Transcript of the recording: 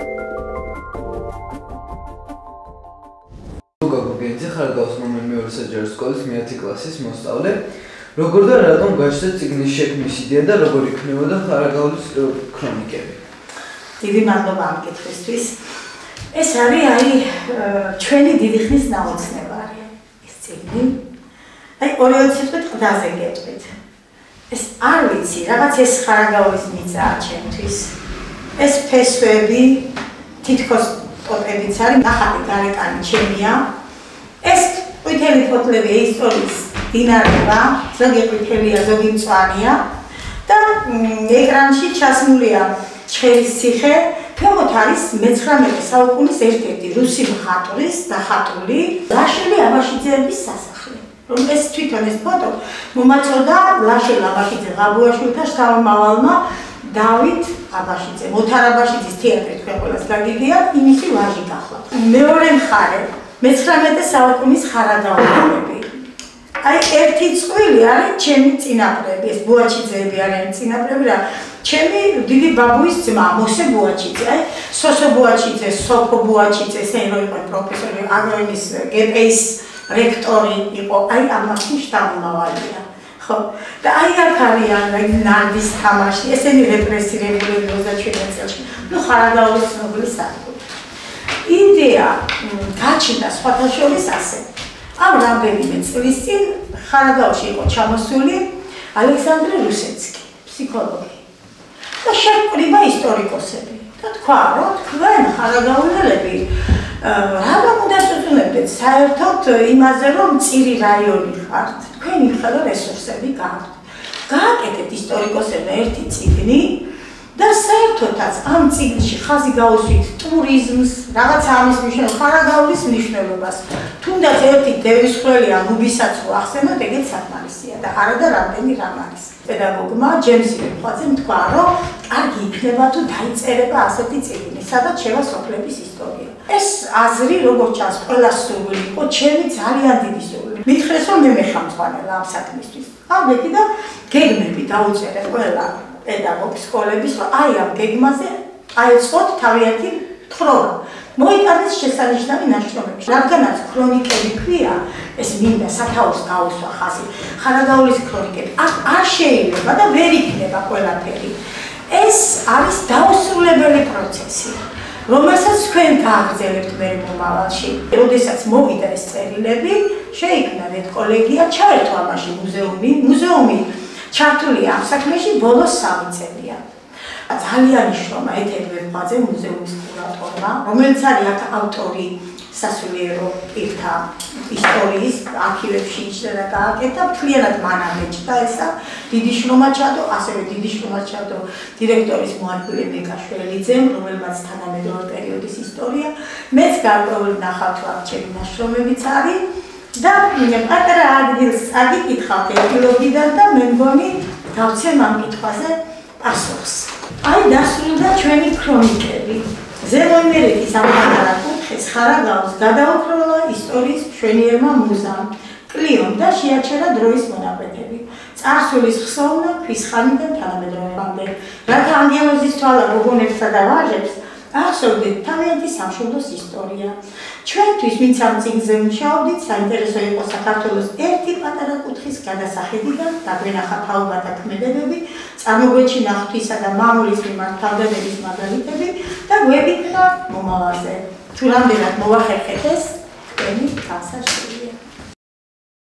გოგოგენძე ხარაგაულის ნომერ მეორე საჯარო სკოლის მე-10 კლასის მოსწავლე. როგორ და რატომ გაჩნდა წიგნის შექმნის იდეა და როგორ იქნებოდა ხარაგაულის ქრონიკები? დიდი მადლობა ამ კითხვისთვის. ეს არის ჩვენი დიდი ხნის ნაოცნება ეს წიგნი. ორივე სიტყვით ყდაზე გეტყვით. ეს არ ვიცი, რაღაც ეს ხარაგაულის მიწაა ჩემთვის. ეს ფესვები თითქოს ტოტებიც არის, ნახატი გარეკანი ჩემია. ეს ყვითელი ფოთლები ისტორიის დინარება, ზოგი ყვითელია, ზოგი მწვანეა და ეკრანში ჩასმულია ჩხერის ციხე. ქვემოთ არის მე-19 საუკუნის ერთ-ერთი რუსი მხატვრის დახატული ლაშელი აბაშიძეების სასახლე. ეს თვითონ ეს ფოტო მომაწოდა ლაშელ აბაშიძე ღაბუაშვილთა შთამომავალმა დავით აბაშიძე. მოთარ აბაშიძის თეატრი თქვენ ყველას გაგიგია, იმისი ვაჟი გახლა. მეორე მხარე მე-19 საუკუნის ხარაგაულები. ერთი წყვილი არის ჩემი წინაპრები, ეს ბუაჩიძეები არიან წინაპრები რა. ჩემი დიდი ბაბუის ძმა მოსე ბუაჩიძე, სოსო ბუაჩიძე, სოფო ბუაჩიძე, სენრო იყო პროფესორი, აგროიმის გპ-ის რექტორი იყო, ამაში შთამომავალია. ხო, და აქ არიან ნარდის თამაში, ესენი რეპრესირებულები 27 წელში. ხარაგაულის ცნობილი საკუთრება. იდეა გაჩნდა სხვათა შორის ასე. ამ რამდენიმე წლის წინ ხარაგაულში იყო ჩამოსული ალექსანდრე რუსეცკი, ფსიქოლოგი. და შეკვდება ისტორიკოსები. და თქვა, რომ თქვენ ხარაგაულელები რადგან უნდა წუწუნებდეთ საერთოდ იმაზე, რომ მწირი რაიონი ხართ, თქვენ იმხელა რესურსები გაქვთ. გააკეთეთ ისტორიკოსებმა ერთი წიგნი და საერთოდაც ამ წიგნში ხაზი გაუსვით ტურიზმს, რაღაც ამის მნიშვნელობას, ხარაგაულის მნიშვნელობას. თუნდაც ერთი დევის ხვრელი ან უბისაც რო ახსენოთ, ეგეც საკმარისია და არა და რამდენი რამ არის. პედაგოგმა ჯემსი მწვაძემ თქვა, რომ კარგი იქნება თუ დაიწერება ასეთი წიგნი, სადაც შევა სოფლების ისტორია. ეს აზრი, როგორც ჩანს, ყველას სურვილი იყო, ჩემი ძალიან დიდი სურვილი. მითხრეს, რომ მე მეხამწვანელა ამ საქმისთვის. ამბები და გეგმები დაუწერე ყველა პედაგოგ სკოლების, რომ ამ გეგმაზე აეწყოთ თავიანთი თხრობა. მოიტანეს შესანიშნავი ნაშრომები. რადგანაც ქრონიკები ქვია, ეს მინდა სათაურს გაუსვა ხაზი. ხარაგაულის ქრონიკები არ შეიძლება და ვერ იქნება ყველაფერი. ეს არის დაუსრულებელი პროცესი, რომელსაც თქვენ გააგრძელებთ მე მომავალში. როდესაც მოვიდა ეს წერილები, შეიქმნა რედკოლეგია, ჩაერთო ამაში მუზეუმი. მუზეუმი ჩართულია ამ საქმეში ბოლოს 3 წელია. ძალიან იშრომა ეთერ ვერბაძე მუზეუმის კურატორმა, რომელიც არის აქ ავტორი სასულიერო პირთა ისტორიის არქივებში იჭრა და გააკეთა, მთლიანად მანამდეჭდა ესა. დიდი შრომა ჩადო, ასევე დიდი შრომა ჩადო დირექტორის მოადგილე მეკაშველიძემ, რომელმაც თანამედროვე პერიოდის ისტორია. მეც გარკვეული ნახავთ ჩემი ნაშრომებიც არის და პატარა ადგილს აგიკითხავთ ეპილოგიდან და მე მგონი დავცემ ამ კითხვაზე პასუხს. დასრულდა ჩვენი ქრონიკები. ზემო იმერეთის ამ პატარა კუთხეს ხარაგაულს გადაუფროლა ისტორიის მშვენიერმა მუზამ, კლიომ და შეაჩერა დროის მონაკვეთები. წარსულის ხსოვნა ქვის ხანიდან თანამედროვეობამდე. რათა ანგელოზის თვალა გოგონებსა და ვაჟებს ახსოვდეთ თავიანთი სამშობლოს ისტორია. ჩვენთვის, ვინც ამ წიგნზე მუშაობდით, საინტერესო იყო საქართველოს ერთი პატარა კუთხის გადასახედიდან, დაგვენახა თაობათა ქმედებები, წარმოგვეჩინა ღვთისა და მამულის მიმართ თავდადების მაგალითები და გვევიქნა მომავალზე. თუ რამდენად მოვახერხეთ ეს, თქვენი განსაშვებია.